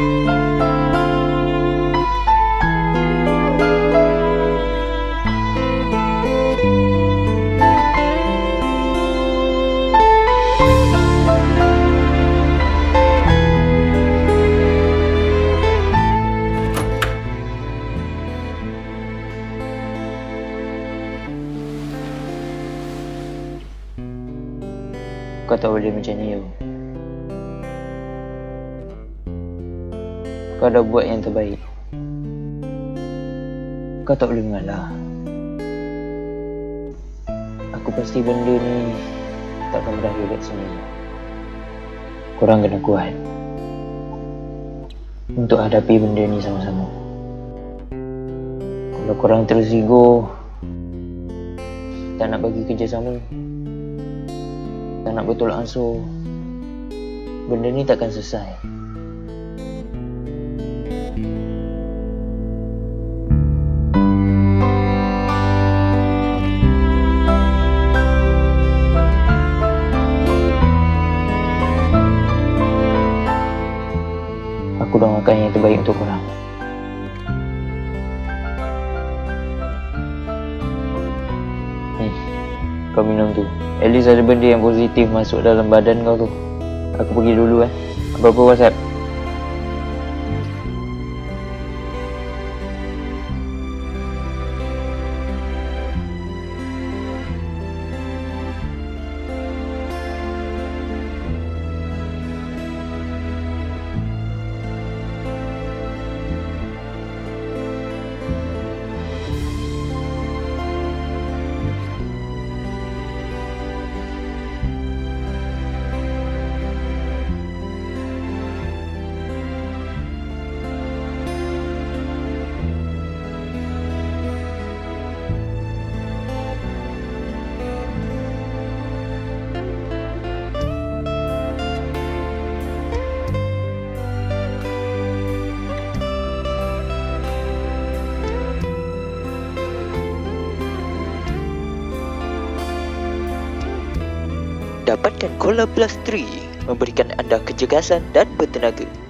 Kau tak boleh macam ni, Yo. Kau dah buat yang terbaik. Kau tak boleh mengalah. Aku pasti benda ni takkan berakhir kat sini. Korang kena kuat untuk hadapi benda ni sama-sama. Kalau korang terus ego, tak nak bagi kerjasama, tak nak bertolak ansur, benda ni takkan selesai. Aku doakan yang terbaik untuk korang. Kau minum tu. At least ada benda yang positif masuk dalam badan kau tu. Aku pergi dulu Apa-apa WhatsApp. Dapatkan Cola Plus 3 memberikan anda kecergasan dan bertenaga.